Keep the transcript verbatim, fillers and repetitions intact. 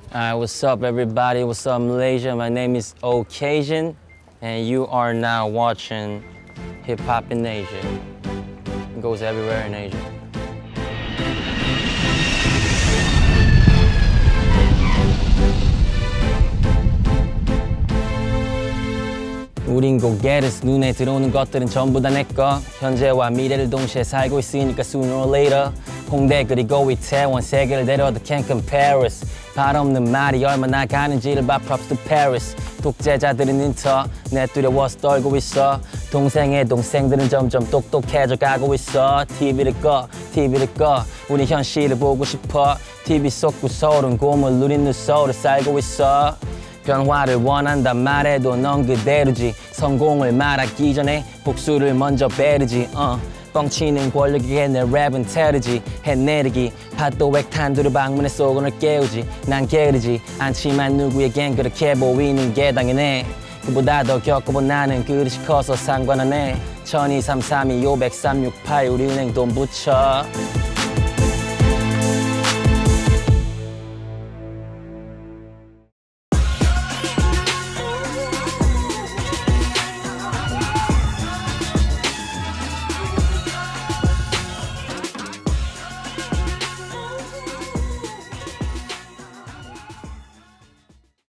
Alright, what's up everybody? What's up Malaysia? My name is Occasion and you are now watching Hip Hop in Asia. It goes everywhere in Asia. 우린 고개를 눈에 들어오는 것들은 전부 다 내꺼 현재와 미래를 동시에 살고 있으니까 sooner or later 홍대 그리고 이태원 세계를 내려도 can't compare us 발 없는 말이 얼마나 가는지를 봐 props to Paris 독재자들은 인터넷 두려워서 떨고 있어 동생의 동생들은 점점 똑똑해져 가고 있어 티비를 꺼 티비를 꺼 우리 현실을 보고 싶어 티비 속 구설은 고물 누린 눈소를 살고 있어 변화를 원한단 말해도 넌 그대로지 성공을 말하기 전에 복수를 먼저 베르지 어. 뻥치는 권력에게 내 랩은 테르지 해내리기 파도 액탄두를 방문에 쏘고 널 깨우지 난 게으르지 않지만 누구에겐 그렇게 보이는 게 당연해 그보다 더 겪어본 나는 그릇이 커서 상관 안 해 천이 삼삼이 오백 삼육팔 우리 은행 돈 붙여